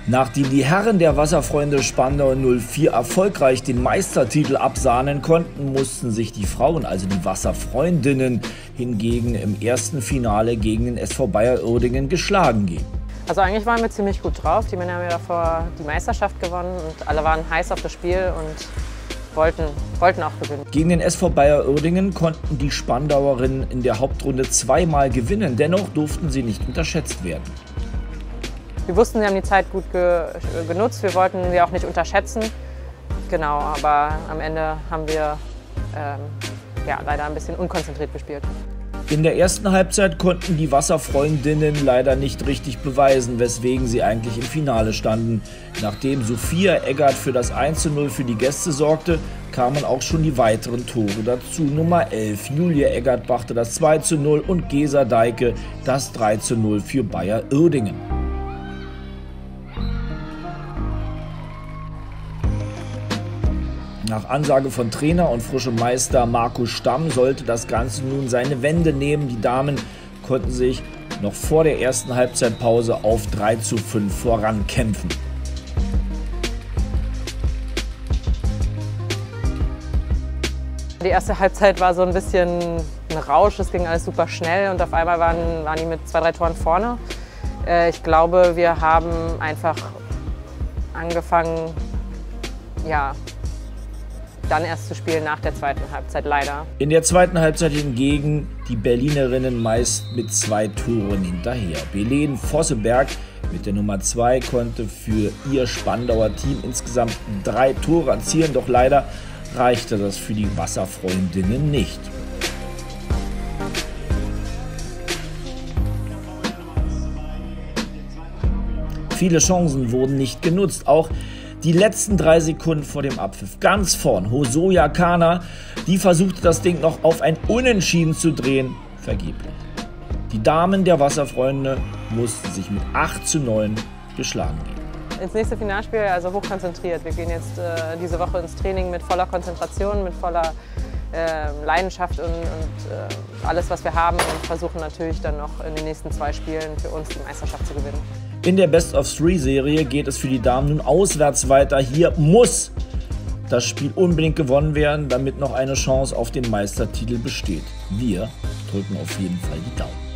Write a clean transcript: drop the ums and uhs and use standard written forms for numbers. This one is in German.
Nachdem die Herren der Wasserfreunde Spandau 04 erfolgreich den Meistertitel absahnen konnten, mussten sich die Frauen, also die Wasserfreundinnen, hingegen im ersten Finale gegen den SV Bayer Uerdingen geschlagen geben. Also eigentlich waren wir ziemlich gut drauf. Die Männer haben ja davor die Meisterschaft gewonnen und alle waren heiß auf das Spiel und wollten auch gewinnen. Gegen den SV Bayer Uerdingen konnten die Spandauerinnen in der Hauptrunde zweimal gewinnen. Dennoch durften sie nicht unterschätzt werden. Wir wussten, sie haben die Zeit gut genutzt. Wir wollten sie auch nicht unterschätzen. Genau, aber am Ende haben wir leider ein bisschen unkonzentriert gespielt. In der ersten Halbzeit konnten die Wasserfreundinnen leider nicht richtig beweisen, weswegen sie eigentlich im Finale standen. Nachdem Sophia Eggert für das 1:0 für die Gäste sorgte, kamen auch schon die weiteren Tore dazu. Nummer 11, Julia Eggert brachte das 2:0 und Gesa Deike das 3:0 für Bayer Uerdingen. Nach Ansage von Trainer und frischem Meister Markus Stamm sollte das Ganze nun seine Wende nehmen. Die Damen konnten sich noch vor der ersten Halbzeitpause auf 3:5 vorankämpfen. Die erste Halbzeit war so ein bisschen ein Rausch, es ging alles super schnell und auf einmal waren die mit 2, 3 Toren vorne. Ich glaube, wir haben einfach angefangen, dann erst zu spielen nach der zweiten Halbzeit, leider. In der zweiten Halbzeit hingegen die Berlinerinnen meist mit 2 Toren hinterher. Belen Vosseberg mit der Nummer 2 konnte für ihr Spandauer Team insgesamt 3 Tore erzielen, doch leider reichte das für die Wasserfreundinnen nicht. Viele Chancen wurden nicht genutzt, auch die letzten 3 Sekunden vor dem Abpfiff. Ganz vorn, Hosoya Kana, die versuchte das Ding noch auf ein Unentschieden zu drehen, vergeblich. Die Damen der Wasserfreunde mussten sich mit 8:9 geschlagen geben. Ins nächste Finalspiel, also hochkonzentriert. Wir gehen jetzt diese Woche ins Training mit voller Konzentration, mit voller Leidenschaft und alles, was wir haben und versuchen natürlich dann noch in den nächsten 2 Spielen für uns die Meisterschaft zu gewinnen. In der Best-of-3-Serie geht es für die Damen nun auswärts weiter. Hier muss das Spiel unbedingt gewonnen werden, damit noch eine Chance auf den Meistertitel besteht. Wir drücken auf jeden Fall die Daumen.